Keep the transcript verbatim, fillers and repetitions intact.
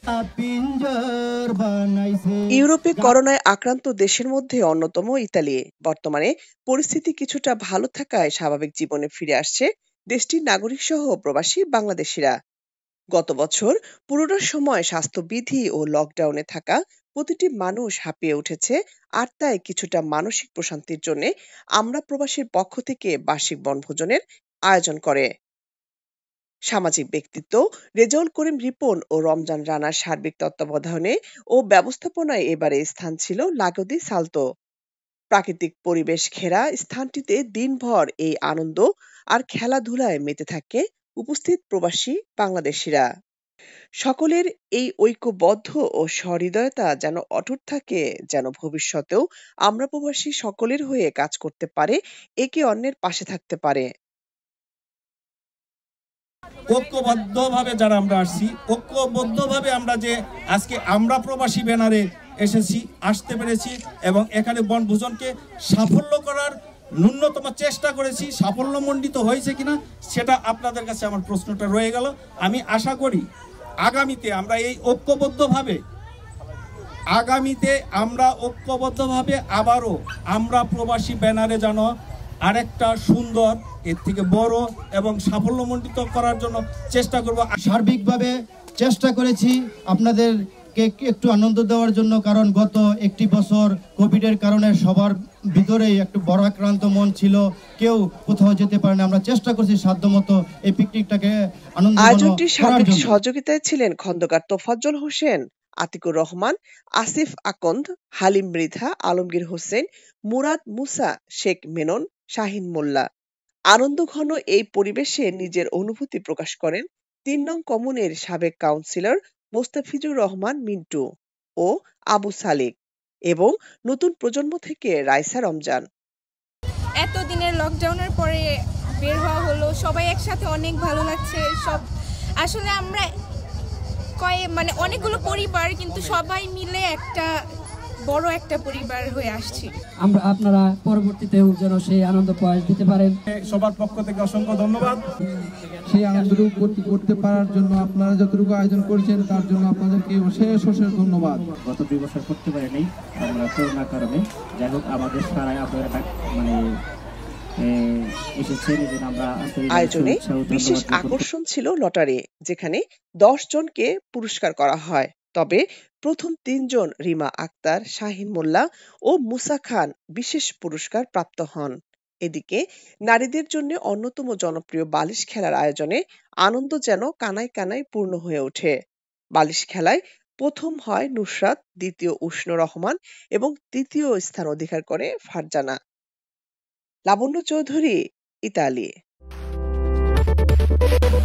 ইউরোপে করোনায় আক্রান্ত দেশের মধ্যে অন্যতম ইতালি। বর্তমানে পরিস্থিতি কিছুটা ভালো থাকায় স্বাভাবিক জীবনে ফিরে আসছে দেশটির নাগরিক সহ প্রবাসী বাংলাদেশিরা। গত বছর পুরোটা সময় স্বাস্থ্যবিধি ও লকডাউনে থাকা প্রতিটি মানুষ হাঁপিয়ে উঠেছে, আর তাই কিছুটা মানসিক প্রশান্তির জন্য আমরা প্রবাসীর পক্ষ থেকে বার্ষিক বনভোজনের আয়োজন করে সামাজিক ব্যক্তিত্ব রেজাউল করিম রিপন ও রমজান রানার সার্বিক তত্ত্বাবধানে ও ব্যবস্থাপনায় এবারে স্থান ছিল লাগোদি সালতো। প্রাকৃতিক পরিবেশ ঘেরা স্থানটিতে দিনভর এই আনন্দ আর খেলাধুলায় মেতে থাকে উপস্থিত প্রবাসী বাংলাদেশিরা। সকলের এই ঐক্যবদ্ধ ও সহৃদয়তা যেন অটুট থাকে, যেন ভবিষ্যতেও আমরা প্রবাসী সকলের হয়ে কাজ করতে পারে, একে অন্যের পাশে থাকতে পারে। ঐক্যবদ্ধভাবে যারা আমরা আসছি, ঐক্যবদ্ধভাবে আমরা যে আজকে আমরা প্রবাসী ব্যানারে এসেছি, আসতে পেরেছি এবং এখানে বনভোজনকে সাফল্য করার ন্যূনতম চেষ্টা করেছি। সাফল্যমণ্ডিত হয়েছে কিনা সেটা আপনাদের কাছে আমার প্রশ্নটা রয়ে গেল। আমি আশা করি আগামীতে আমরা এই ঐক্যবদ্ধভাবে আগামীতে আমরা ঐক্যবদ্ধভাবে আবারও আমরা প্রবাসী ব্যানারে যেন আরেকটা সুন্দর, এর থেকে বড় এবং সাফল্যমণ্ডিত করার জন্য চেষ্টা করব। সার্বিকভাবে চেষ্টা করেছি আপনাদেরকে একটু আনন্দ দেওয়ার জন্য, কারণ গত একটি বছর কোভিডের কারণে সবার ভিতরেই একটু বড় আক্রান্ত মন ছিল, কেউ কোথাও যেতে পারে না। আমরা চেষ্টা করছি সাধ্যমতো এই পিকনিকটাকে আনন্দ আয়োজনটির সার্বিক সহযোগিতায় ছিলেন খন্দকার তোফাজ্জল হোসেন, আতিকুর রহমান, আসিফ আকন্দ, হালিম মৃধা, আলমগীর হোসেন, মুরাদ মুসা, শেখ মেনন, শাহিন মোল্লা। আনন্দঘন এই পরিবেশে নিজের অনুভূতি প্রকাশ করেন তিন নং কমুনের সাবেক কাউন্সিলর মোস্তাফিজুর রহমান মিন্টু ও আবু সালিক এবং নতুন প্রজন্ম থেকে রাইসা রমজান। এতদিনের লকডাউনের পরে বের হওয়া হলো, সবাই একসাথে অনেক ভালো লাগছে। সব আসলে আমরা কয় মানে অনেকগুলো পরিবার, কিন্তু সবাই মিলে একটা বড় একটা পরিবার হয়ে আসছি আমরা। আপনারা পরবর্তীতেও যেন সেই আনন্দ প্রয়াস দিতে পারেন। সবার পক্ষ থেকে অসংখ্য ধন্যবাদ। সেই আনন্দটুকু করতে পারার জন্য আপনারা যতটুকু আয়োজন করেছেন তার জন্য আপনাদেরকে অশেষ অশেষ ধন্যবাদ। গত দুই বছর করতে পারিনি আমরা করোনার কারণে। যাই হোক, আমাদের সারাই আপনারা মানে আয়োজনে বিশেষ আকর্ষণ ছিল লটারি, যেখানে দশ জনকে পুরস্কার করা হয়। তবে প্রথম তিনজন রিমা আক্তার, শাহিন মোল্লা ও মুসা খান বিশেষ পুরস্কার প্রাপ্ত হন। এদিকে নারীদের জন্য অন্যতম জনপ্রিয় বালিশ খেলার আয়োজনে আনন্দ যেন কানায় কানায় পূর্ণ হয়ে ওঠে। বালিশ খেলায় প্রথম হয় নুসরাত, দ্বিতীয় উষ্ণ রহমান এবং তৃতীয় স্থান অধিকার করে ফারজানা। লাবণ্য চৌধুরী, ইতালি।